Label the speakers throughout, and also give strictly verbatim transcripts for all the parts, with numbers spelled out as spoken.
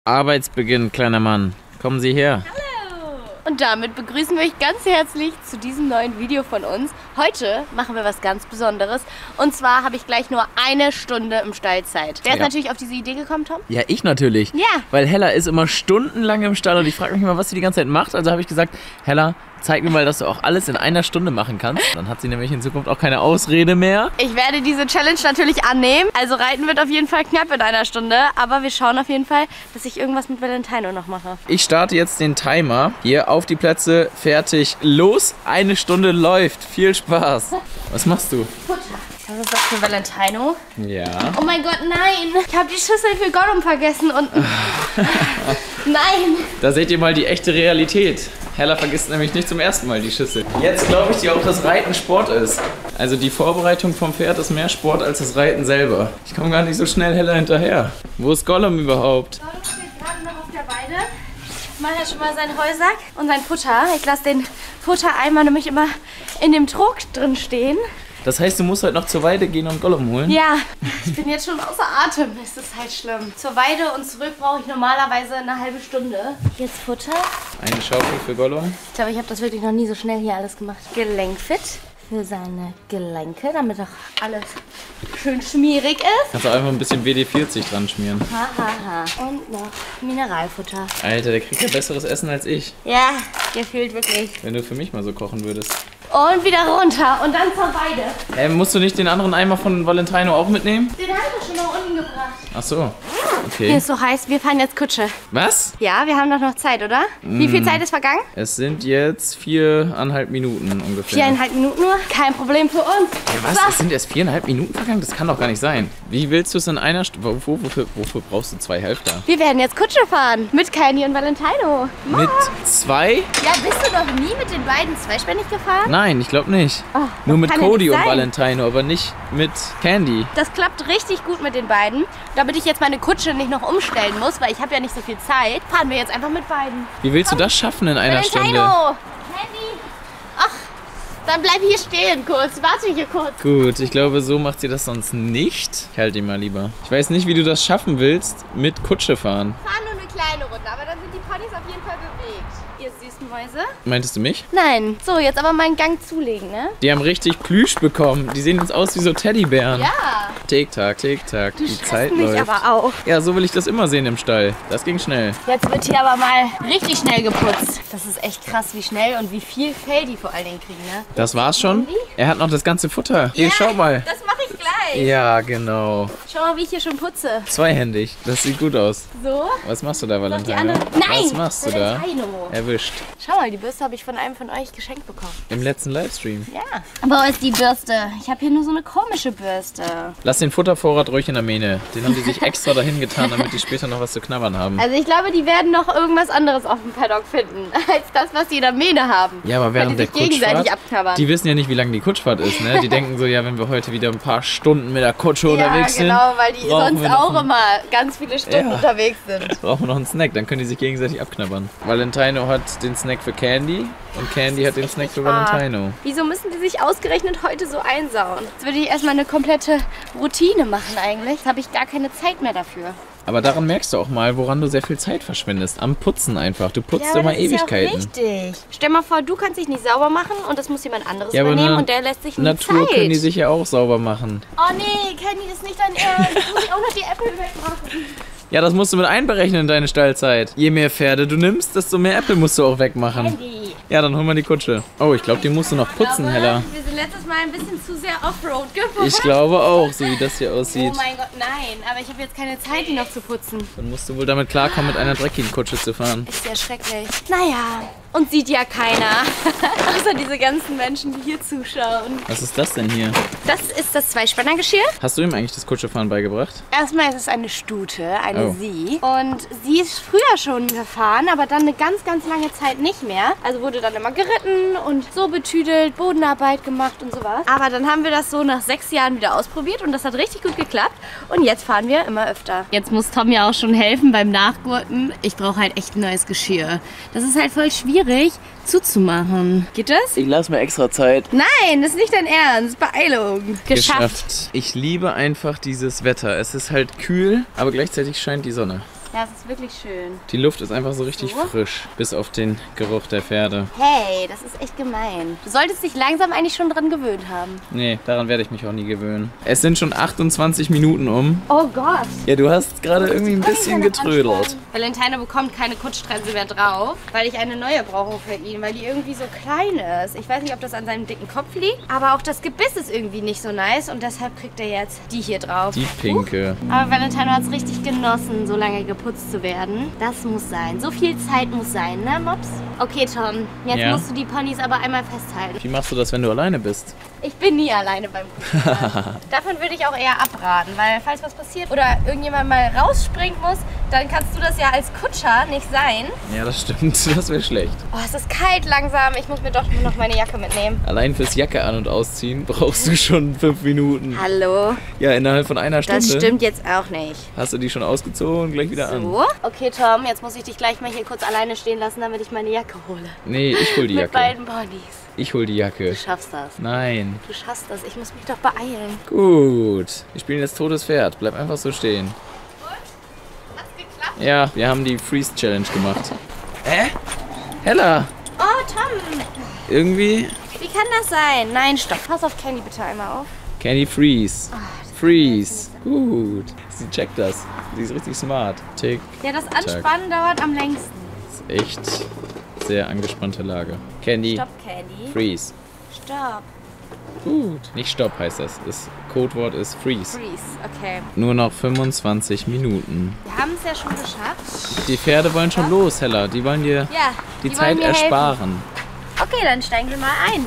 Speaker 1: Arbeitsbeginn, kleiner Mann. Kommen Sie her.
Speaker 2: Hallo! Und damit begrüßen wir euch ganz herzlich zu diesem neuen Video von uns. Heute machen wir was ganz Besonderes. Und zwar habe ich gleich nur eine Stunde im Stall Zeit. Wer ist
Speaker 1: Ja.
Speaker 2: natürlich auf diese Idee gekommen, Tom?
Speaker 1: Ja, ich natürlich.
Speaker 2: Ja.
Speaker 1: Weil Hella ist immer stundenlang im Stall und ich frage mich immer, was sie die ganze Zeit macht. Also habe ich gesagt, Hella, zeig mir mal, dass du auch alles in einer Stunde machen kannst. Dann hat sie nämlich in Zukunft auch keine Ausrede mehr.
Speaker 2: Ich werde diese Challenge natürlich annehmen. Also reiten wird auf jeden Fall knapp in einer Stunde. Aber wir schauen auf jeden Fall, dass ich irgendwas mit Valentino noch mache.
Speaker 1: Ich starte jetzt den Timer. Hier auf die Plätze, fertig, los. Eine Stunde läuft. Viel Spaß. Was machst du?
Speaker 2: Futter. Das ist was für Valentino.
Speaker 1: Ja.
Speaker 2: Oh mein Gott, nein! Ich habe die Schüssel für Gollum vergessen und... Nein!
Speaker 1: Da seht ihr mal die echte Realität. Hella vergisst nämlich nicht zum ersten Mal die Schüssel. Jetzt glaube ich dir auch, dass Reiten Sport ist. Also die Vorbereitung vom Pferd ist mehr Sport als das Reiten selber. Ich komme gar nicht so schnell Hella hinterher. Wo ist Gollum überhaupt?
Speaker 2: Gollum steht gerade noch auf der Weide. Macht ja schon mal seinen Heusack und sein Futter. Ich lasse den Futtereimer nämlich immer in dem Trog drin stehen.
Speaker 1: Das heißt, du musst heute noch zur Weide gehen und Gollum holen?
Speaker 2: Ja, ich bin jetzt schon außer Atem. Das ist halt schlimm. Zur Weide und zurück brauche ich normalerweise eine halbe Stunde. Jetzt Futter.
Speaker 1: Eine Schaufel für Gollum.
Speaker 2: Ich glaube, ich habe das wirklich noch nie so schnell hier alles gemacht. Gelenkfit für seine Gelenke, damit auch alles schön schmierig ist.
Speaker 1: Kannst du einfach ein bisschen W D vierzig dran schmieren.
Speaker 2: Hahaha. Ha, ha. Und noch Mineralfutter.
Speaker 1: Alter, der kriegt ja besseres Essen als ich.
Speaker 2: Ja, der fehlt wirklich.
Speaker 1: Wenn du für mich mal so kochen würdest.
Speaker 2: Und wieder runter und dann zur Weide.
Speaker 1: Äh, musst du nicht den anderen Eimer von Valentino auch mitnehmen?
Speaker 2: Den habe ich doch schon nach unten gebracht.
Speaker 1: Ach so.
Speaker 2: Hier
Speaker 1: Okay.
Speaker 2: ist so heiß, wir fahren jetzt Kutsche.
Speaker 1: Was?
Speaker 2: Ja, wir haben doch noch Zeit, oder? Wie viel Zeit ist vergangen?
Speaker 1: Es sind jetzt viereinhalb Minuten ungefähr.
Speaker 2: Viereinhalb Minuten nur? Kein Problem für uns.
Speaker 1: Ja, was? Es sind erst viereinhalb Minuten vergangen? Das kann doch gar nicht sein. Wie willst du es in einer Stunde? Wofür, wofür, wofür brauchst du zwei Hälfte?
Speaker 2: Wir werden jetzt Kutsche fahren. Mit Candy und Valentino.
Speaker 1: Mit zwei?
Speaker 2: Ja, bist du noch nie mit den beiden zweispännig gefahren?
Speaker 1: Nein, ich glaube nicht.
Speaker 2: Oh,
Speaker 1: Nur
Speaker 2: das
Speaker 1: mit
Speaker 2: kann ja
Speaker 1: Cody
Speaker 2: nicht
Speaker 1: und
Speaker 2: sein.
Speaker 1: Valentino, aber nicht mit Candy.
Speaker 2: Das klappt richtig gut mit den beiden. Damit ich jetzt meine Kutsche nicht noch umstellen muss, weil ich habe ja nicht so viel Zeit, fahren wir jetzt einfach mit beiden.
Speaker 1: Wie willst du das schaffen in einer Stunde?
Speaker 2: Valentino! Candy! Ach, dann bleib hier stehen kurz. Warte hier kurz.
Speaker 1: Gut, ich glaube, so macht sie das sonst nicht. Ich halte ihn mal lieber. Ich weiß nicht, wie du das schaffen willst mit Kutsche fahren.
Speaker 2: Fahren nur eine kleine Runde, aber dann sind die Ponys auf jeden Fall bewegt. Ihr süßen Mäuse.
Speaker 1: Meintest du mich?
Speaker 2: Nein. So, jetzt aber mal einen Gang zulegen, ne?
Speaker 1: Die haben richtig Plüsch bekommen. Die sehen jetzt aus wie so Teddybären.
Speaker 2: Ja.
Speaker 1: Tick-Tack, Tick-Tack. Die Zeit
Speaker 2: Stresst mich
Speaker 1: läuft.
Speaker 2: aber auch.
Speaker 1: Ja, so will ich das immer sehen im Stall. Das ging schnell.
Speaker 2: Jetzt wird hier aber mal richtig schnell geputzt. Das ist echt krass, wie schnell und wie viel Fell die vor allen Dingen kriegen, ne?
Speaker 1: Das war's schon? Er hat noch das ganze Futter. Hier,
Speaker 2: Ja,
Speaker 1: schau mal.
Speaker 2: Das mache ich gleich.
Speaker 1: Ja, genau.
Speaker 2: Schau mal, wie ich hier schon putze.
Speaker 1: Zweihändig. Das sieht gut aus.
Speaker 2: So.
Speaker 1: Was machst du da,
Speaker 2: Noch die
Speaker 1: Valentino?
Speaker 2: andere. Nein!
Speaker 1: Was machst du da?
Speaker 2: Valentino.
Speaker 1: Erwischt.
Speaker 2: Schau mal, die Bürste habe ich von einem von euch geschenkt bekommen.
Speaker 1: Im letzten Livestream.
Speaker 2: Ja. Wo ist die Bürste? Ich habe hier nur so eine komische Bürste.
Speaker 1: Lass den Futtervorrat ruhig in der Mähne. Den haben die sich extra dahin getan, damit die später noch was zu knabbern haben.
Speaker 2: Also ich glaube, die werden noch irgendwas anderes auf dem Paddock finden, als das, was die in der Mähne haben.
Speaker 1: Ja, aber während
Speaker 2: Weil
Speaker 1: der
Speaker 2: die sich gegenseitig
Speaker 1: Kutschfahrt,
Speaker 2: abknabbern.
Speaker 1: die wissen ja nicht, wie lange die Kutschfahrt ist, ne? Die denken so, ja, wenn wir heute wieder ein paar Stunden mit der Kutsche
Speaker 2: ja,
Speaker 1: unterwegs sind,
Speaker 2: genau, weil die
Speaker 1: brauchen
Speaker 2: sonst
Speaker 1: wir noch
Speaker 2: auch
Speaker 1: einen-
Speaker 2: immer ganz viele Stunden
Speaker 1: Ja.
Speaker 2: unterwegs sind.
Speaker 1: brauchen wir noch einen Snack, dann können die sich gegenseitig abknabbern. Valentino hat den Snack für Candy und Candy hat den Snack für
Speaker 2: wahr.
Speaker 1: Valentino.
Speaker 2: Wieso müssen die sich ausgerechnet heute so einsauen? Jetzt würde ich erstmal eine komplette Routine machen eigentlich. Jetzt habe ich gar keine Zeit mehr dafür.
Speaker 1: Aber daran merkst du auch mal, woran du sehr viel Zeit verschwendest. Am Putzen einfach. Du putzt
Speaker 2: aber
Speaker 1: immer
Speaker 2: das ist
Speaker 1: Ewigkeiten.
Speaker 2: Ja auch richtig. Stell mal vor, du kannst dich nicht sauber machen und das muss jemand anderes
Speaker 1: Ja, aber
Speaker 2: übernehmen
Speaker 1: in
Speaker 2: und der lässt sich nie
Speaker 1: Natur
Speaker 2: Zeit.
Speaker 1: können die sich ja auch sauber machen.
Speaker 2: Oh nee, Candy, das ist nicht dein Ernst. Jetzt muss ich auch noch die Äpfel wegmachen.
Speaker 1: Ja, das musst du mit einberechnen in deine Stallzeit. Je mehr Pferde du nimmst, desto mehr Äpfel musst du auch wegmachen.
Speaker 2: Candy.
Speaker 1: Ja, dann hol mal die Kutsche. Oh, ich glaube, die musst du noch putzen,
Speaker 2: glaube,
Speaker 1: Hella.
Speaker 2: Wir sind letztes Mal ein bisschen zu sehr Offroad gefahren.
Speaker 1: Ich glaube auch, so wie das hier aussieht.
Speaker 2: Oh mein Gott, nein. Aber ich habe jetzt keine Zeit, die noch zu putzen.
Speaker 1: Dann musst du wohl damit klarkommen, mit einer dreckigen Kutsche zu fahren.
Speaker 2: Ist ja schrecklich. Naja, und sieht ja keiner. Außer diese ganzen Menschen, die hier zuschauen.
Speaker 1: Was ist das denn hier?
Speaker 2: Das ist das Zweispannergeschirr.
Speaker 1: Hast du ihm eigentlich das Kutschefahren beigebracht?
Speaker 2: Erstmal ist es eine Stute, eine
Speaker 1: Oh.
Speaker 2: Sie. Und sie ist früher schon gefahren, aber dann eine ganz, ganz lange Zeit nicht mehr. Also wurde dann immer geritten und so betüdelt, Bodenarbeit gemacht und sowas. Aber dann haben wir das so nach sechs Jahren wieder ausprobiert und das hat richtig gut geklappt. Und jetzt fahren wir immer öfter. Jetzt muss Tom ja auch schon helfen beim Nachgurten. Ich brauche halt echt ein neues Geschirr. Das ist halt voll schwierig zuzumachen. Geht das?
Speaker 1: Ich lasse mir extra Zeit.
Speaker 2: Nein, das ist nicht dein Ernst. Beeilung. Geschafft.
Speaker 1: Ich liebe einfach dieses Wetter. Es ist halt kühl, aber gleichzeitig scheint die Sonne.
Speaker 2: Ja, es ist wirklich schön.
Speaker 1: Die Luft ist einfach so richtig
Speaker 2: so.
Speaker 1: frisch, bis auf den Geruch der Pferde.
Speaker 2: Hey, das ist echt gemein. Du solltest dich langsam eigentlich schon dran gewöhnt haben.
Speaker 1: Nee, daran werde ich mich auch nie gewöhnen. Es sind schon achtundzwanzig Minuten um.
Speaker 2: Oh Gott.
Speaker 1: Ja, du hast gerade irgendwie ein bisschen getrödelt.
Speaker 2: Valentino bekommt keine Kutschstrense mehr drauf, weil ich eine neue brauche für ihn, weil die irgendwie so klein ist. Ich weiß nicht, ob das an seinem dicken Kopf liegt, aber auch das Gebiss ist irgendwie nicht so nice und deshalb kriegt er jetzt die hier drauf.
Speaker 1: Die pinke.
Speaker 2: Uh. Aber Valentino hat es richtig genossen, so lange geputzt zu werden. Das muss sein. So viel Zeit muss sein, ne, Mops? Okay, Tom, jetzt
Speaker 1: ja.
Speaker 2: musst du die Ponys aber einmal festhalten.
Speaker 1: Wie machst du das, wenn du alleine bist?
Speaker 2: Ich bin nie alleine beim Kutschfahren. Davon würde ich auch eher abraten, weil falls was passiert oder irgendjemand mal rausspringen muss, dann kannst du das ja als Kutscher nicht sein.
Speaker 1: Ja, das stimmt. Das wäre schlecht.
Speaker 2: Oh, es ist kalt langsam. Ich muss mir doch noch meine Jacke mitnehmen.
Speaker 1: Allein fürs Jacke an- und ausziehen brauchst du schon fünf Minuten.
Speaker 2: Hallo?
Speaker 1: Ja, innerhalb von einer Stunde.
Speaker 2: Das stimmt jetzt auch nicht.
Speaker 1: Hast du die schon ausgezogen und gleich wieder
Speaker 2: so.
Speaker 1: an?
Speaker 2: So? Okay, Tom, jetzt muss ich dich gleich mal hier kurz alleine stehen lassen, damit ich meine Jacke hole.
Speaker 1: Nee, ich hol die Jacke.
Speaker 2: Mit beiden Ponys.
Speaker 1: Ich hol die Jacke.
Speaker 2: Du schaffst das.
Speaker 1: Nein.
Speaker 2: Du schaffst das. Ich muss mich doch beeilen.
Speaker 1: Gut. Wir spielen jetzt totes Pferd. Bleib einfach so stehen.
Speaker 2: Und? Hat's geklappt?
Speaker 1: Ja, wir haben die Freeze Challenge gemacht. Hä? Hella!
Speaker 2: Oh, Tom!
Speaker 1: Irgendwie...
Speaker 2: Wie kann das sein? Nein, stopp. Pass auf Candy bitte einmal auf.
Speaker 1: Candy Freeze.
Speaker 2: Oh,
Speaker 1: Freeze. Gut. Sie checkt das. Sie ist richtig smart. Tick.
Speaker 2: Ja, das Anspannen dauert am längsten.
Speaker 1: Das ist echt sehr angespannte Lage. Candy.
Speaker 2: Stopp, Candy.
Speaker 1: Freeze.
Speaker 2: Stopp.
Speaker 1: Gut. Nicht Stopp heißt das. Das Codewort ist Freeze.
Speaker 2: Freeze, okay.
Speaker 1: Nur noch fünfundzwanzig Minuten.
Speaker 2: Wir haben es ja schon geschafft.
Speaker 1: Die Pferde wollen schon los, Hella. Die wollen dir
Speaker 2: Ja,
Speaker 1: die,
Speaker 2: die
Speaker 1: Zeit
Speaker 2: wollen mir
Speaker 1: ersparen.
Speaker 2: helfen. Okay, dann steigen wir mal ein.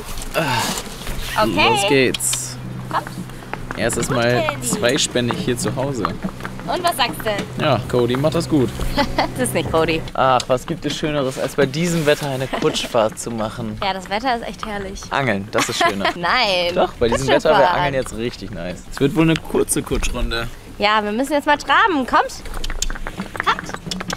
Speaker 2: Okay.
Speaker 1: Los geht's.
Speaker 2: Kommt.
Speaker 1: Erstes
Speaker 2: Gut,
Speaker 1: Mal
Speaker 2: Candy.
Speaker 1: zweispännig hier zu Hause.
Speaker 2: Und was sagst du?
Speaker 1: Ja, Cody macht das gut.
Speaker 2: Das ist nicht Cody.
Speaker 1: Ach, was gibt es Schöneres, als bei diesem Wetter eine Kutschfahrt zu machen?
Speaker 2: Ja, das Wetter ist echt herrlich.
Speaker 1: Angeln, das ist schöner.
Speaker 2: Nein.
Speaker 1: Doch, bei diesem Wetter
Speaker 2: Kutschefahrt.
Speaker 1: wäre Angeln jetzt richtig nice. Es wird wohl eine kurze Kutschrunde.
Speaker 2: Ja, wir müssen jetzt mal traben. Kommt. Kommt.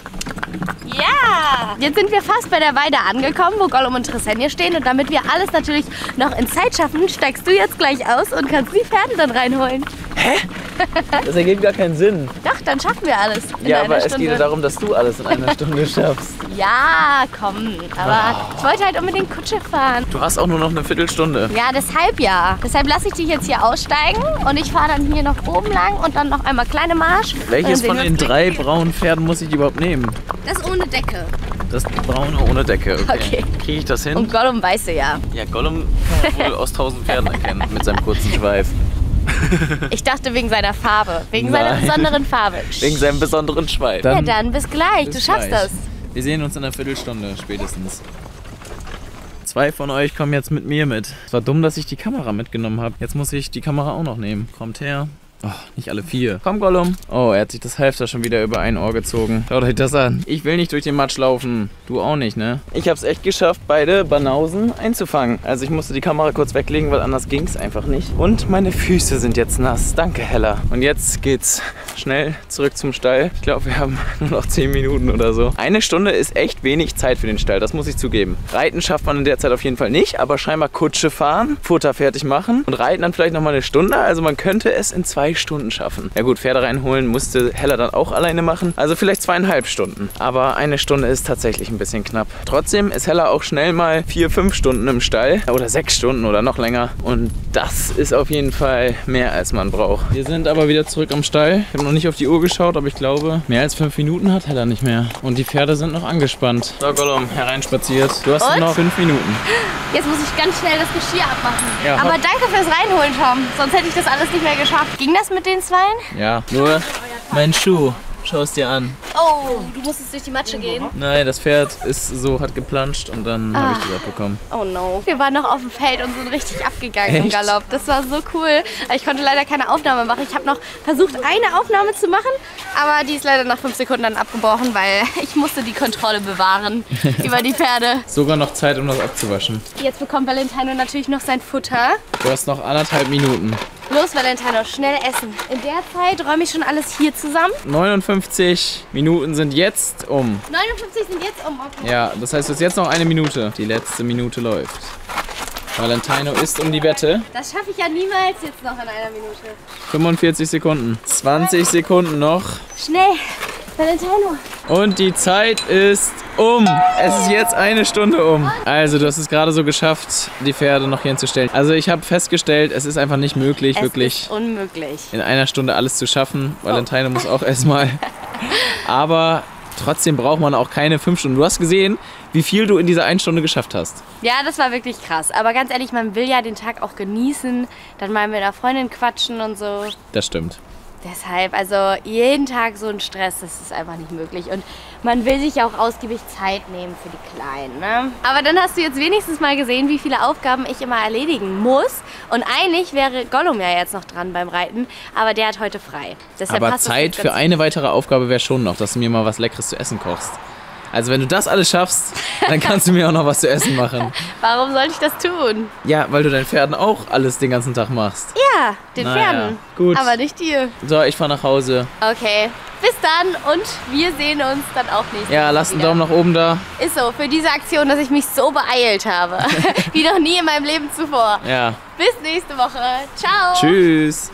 Speaker 2: Ja! Jetzt sind wir fast bei der Weide angekommen, wo Gollum und Trissenje stehen. Und damit wir alles natürlich noch in Zeit schaffen, steigst du jetzt gleich aus und kannst die Pferde dann reinholen.
Speaker 1: Hä? Das ergibt gar keinen Sinn.
Speaker 2: Doch, dann schaffen wir alles in
Speaker 1: Ja,
Speaker 2: einer
Speaker 1: aber es
Speaker 2: Stunde.
Speaker 1: geht ja darum, dass du alles in einer Stunde schaffst.
Speaker 2: Ja, komm. Aber ich wollte halt unbedingt Kutsche fahren.
Speaker 1: Du hast auch nur noch eine Viertelstunde.
Speaker 2: Ja, deshalb ja. Deshalb lasse ich dich jetzt hier aussteigen und ich fahre dann hier noch oben lang und dann noch einmal kleine Marsch.
Speaker 1: Welches
Speaker 2: Dann sehen
Speaker 1: von
Speaker 2: wir
Speaker 1: den
Speaker 2: uns
Speaker 1: drei
Speaker 2: gleich.
Speaker 1: braunen Pferden muss ich überhaupt nehmen?
Speaker 2: Das ohne Decke.
Speaker 1: Das braune ohne Decke, okay.
Speaker 2: Okay.
Speaker 1: Kriege ich das hin?
Speaker 2: Und Gollum weißt du ja.
Speaker 1: Ja, Gollum kann man wohl aus tausend Pferden erkennen mit seinem kurzen Schweif.
Speaker 2: Ich dachte wegen seiner Farbe. Wegen seiner
Speaker 1: Nein.
Speaker 2: besonderen Farbe.
Speaker 1: Wegen seinem besonderen Schweif.
Speaker 2: Ja, dann bis gleich.
Speaker 1: bis
Speaker 2: du schaffst
Speaker 1: gleich.
Speaker 2: das.
Speaker 1: Wir sehen uns in einer Viertelstunde spätestens. Zwei von euch kommen jetzt mit mir mit. Es war dumm, dass ich die Kamera mitgenommen habe. Jetzt muss ich die Kamera auch noch nehmen. Kommt her. Oh, nicht alle vier. Komm, Gollum. Oh, er hat sich das Halfter schon wieder über ein Ohr gezogen. Schaut euch das an. Ich will nicht durch den Matsch laufen. Du auch nicht, ne? Ich habe es echt geschafft, beide Banausen einzufangen. Also ich musste die Kamera kurz weglegen, weil anders ging es einfach nicht. Und meine Füße sind jetzt nass. Danke, Hella. Und jetzt geht's schnell zurück zum Stall. Ich glaube, wir haben nur noch zehn Minuten oder so. Eine Stunde ist echt wenig Zeit für den Stall, das muss ich zugeben. Reiten schafft man in der Zeit auf jeden Fall nicht, aber scheinbar Kutsche fahren, Futter fertig machen und reiten dann vielleicht noch mal eine Stunde. Also man könnte es in zwei Stunden schaffen. Ja gut, Pferde reinholen musste Hella dann auch alleine machen. Also vielleicht zweieinhalb Stunden. Aber eine Stunde ist tatsächlich ein bisschen knapp. Trotzdem ist Hella auch schnell mal vier, fünf Stunden im Stall. Oder sechs Stunden oder noch länger. Und das ist auf jeden Fall mehr, als man braucht. Wir sind aber wieder zurück am Stall. Ich habe noch nicht auf die Uhr geschaut, aber ich glaube, mehr als fünf Minuten hat Hella nicht mehr. Und die Pferde sind noch angespannt. So, Gollum, hereinspaziert. Du hast
Speaker 2: Und?
Speaker 1: noch fünf Minuten.
Speaker 2: Jetzt muss ich ganz schnell das Geschirr abmachen.
Speaker 1: Ja,
Speaker 2: Aber
Speaker 1: hopp.
Speaker 2: danke fürs Reinholen, Tom. Sonst hätte ich das alles nicht mehr geschafft. Ging das mit den Zweien?
Speaker 1: Ja, nur mein Schuh. Schau es dir an.
Speaker 2: Oh, du musstest durch die Matsche gehen.
Speaker 1: Nein, das Pferd ist so, hat geplanscht und dann habe ich das abbekommen.
Speaker 2: Oh no. Wir waren noch auf dem Feld und sind richtig abgegangen im
Speaker 1: Echt?
Speaker 2: Galopp. Das war so cool. Ich konnte leider keine Aufnahme machen. Ich habe noch versucht, eine Aufnahme zu machen, aber die ist leider nach fünf Sekunden dann abgebrochen, weil ich musste die Kontrolle bewahren über die Pferde.
Speaker 1: Sogar noch Zeit, um das abzuwaschen.
Speaker 2: Jetzt bekommt Valentino natürlich noch sein Futter.
Speaker 1: Du hast noch anderthalb Minuten.
Speaker 2: Los, Valentino, schnell essen. In der Zeit räume ich schon alles hier zusammen.
Speaker 1: neunundfünfzig Minuten sind jetzt um.
Speaker 2: neunundfünfzig sind jetzt um. Okay.
Speaker 1: Ja, das heißt, es ist jetzt noch eine Minute. Die letzte Minute läuft. Valentino ist um die Wette.
Speaker 2: Das schaffe ich ja niemals jetzt noch in einer Minute.
Speaker 1: fünfundvierzig Sekunden. zwanzig Sekunden noch.
Speaker 2: Schnell. Valentino.
Speaker 1: Und die Zeit ist um. Es ist jetzt eine Stunde um. Also du hast es gerade so geschafft, die Pferde noch hier hinzustellen. Also ich habe festgestellt, es ist einfach nicht möglich,
Speaker 2: Es
Speaker 1: wirklich
Speaker 2: ist unmöglich.
Speaker 1: in einer Stunde alles zu schaffen. Valentino muss auch erstmal. Aber trotzdem braucht man auch keine fünf Stunden. Du hast gesehen, wie viel du in dieser einen Stunde geschafft hast.
Speaker 2: Ja, das war wirklich krass. Aber ganz ehrlich, man will ja den Tag auch genießen. Dann mal mit einer Freundin quatschen und so.
Speaker 1: Das stimmt.
Speaker 2: Deshalb, also jeden Tag so ein Stress, das ist einfach nicht möglich. Und man will sich ja auch ausgiebig Zeit nehmen für die Kleinen. Ne? Aber dann hast du jetzt wenigstens mal gesehen, wie viele Aufgaben ich immer erledigen muss. Und eigentlich wäre Gollum ja jetzt noch dran beim Reiten, aber der hat heute frei. Deshalb
Speaker 1: Aber
Speaker 2: passt das
Speaker 1: Zeit
Speaker 2: jetzt
Speaker 1: für
Speaker 2: ganz
Speaker 1: eine weitere Aufgabe wäre schon noch, dass du mir mal was Leckeres zu essen kochst. Also wenn du das alles schaffst, dann kannst du mir auch noch was zu essen machen.
Speaker 2: Warum sollte ich das tun?
Speaker 1: Ja, weil du deinen Pferden auch alles den ganzen Tag machst.
Speaker 2: Ja, den
Speaker 1: Naja,
Speaker 2: Pferden.
Speaker 1: gut.
Speaker 2: Aber nicht dir.
Speaker 1: So, ich fahre nach Hause.
Speaker 2: Okay, bis dann und wir sehen uns dann auch nächstes Mal
Speaker 1: Ja, lass einen
Speaker 2: wieder.
Speaker 1: Daumen nach oben da.
Speaker 2: Ist so, für diese Aktion, dass ich mich so beeilt habe. Wie noch nie in meinem Leben zuvor.
Speaker 1: Ja,
Speaker 2: Bis nächste Woche. Ciao.
Speaker 1: tschüss.